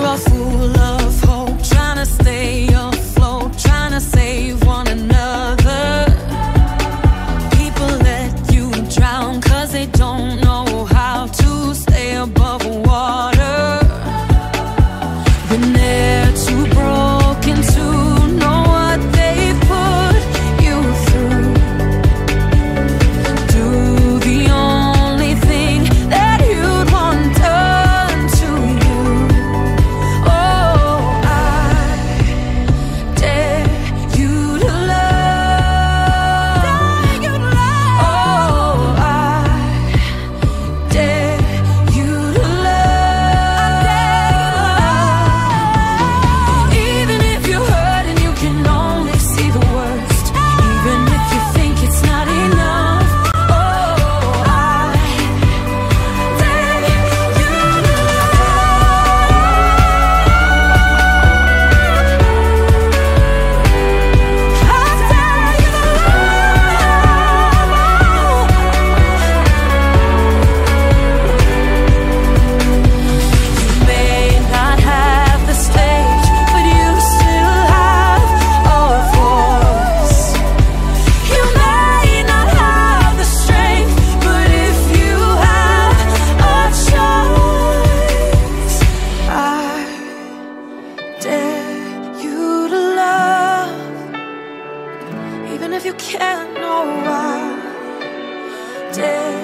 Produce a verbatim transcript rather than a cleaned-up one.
you're full of hope, trying to stay afloat, trying to save one another. People let you drown cause they don't know how to stay above water. When they're too broken to know what they put you through, do the only thing that you'd want done to you. Oh, I dare you to love. Oh, I dare you to love. Even if you're hurt and you can only see the worst, even if you think it's not enough. Oh, I dare you to You may not have the stage, but you still have a voice. You may not have the strength, but if you have a choice, I dare you to love. Even if you can't know why, dare